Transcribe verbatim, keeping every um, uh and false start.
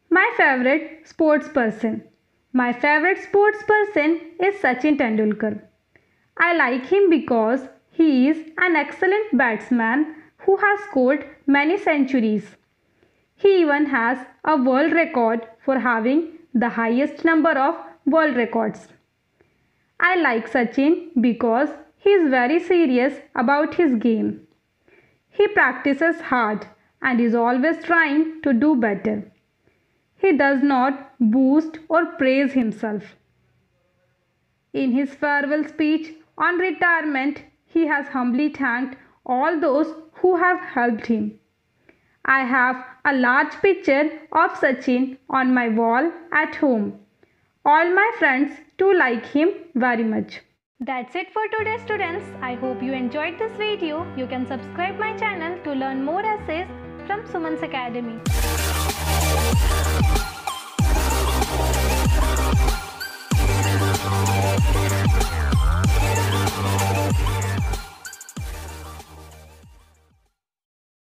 My favorite sports person. My favorite sports person is Sachin Tendulkar. I like him because he is an excellent batsman who has scored many centuries. He even has a world record for having the highest number of world records. I like Sachin because he is very serious about his game. He practices hard and is always trying to do better. He does not boast or praise himself. In his farewell speech on retirement, he has humbly thanked all those who have helped him. I have a large picture of Sachin on my wall at home. All my friends too like him very much. That's it for today, students. I hope you enjoyed this video. You can subscribe my channel to learn more essays from Suman's Academy.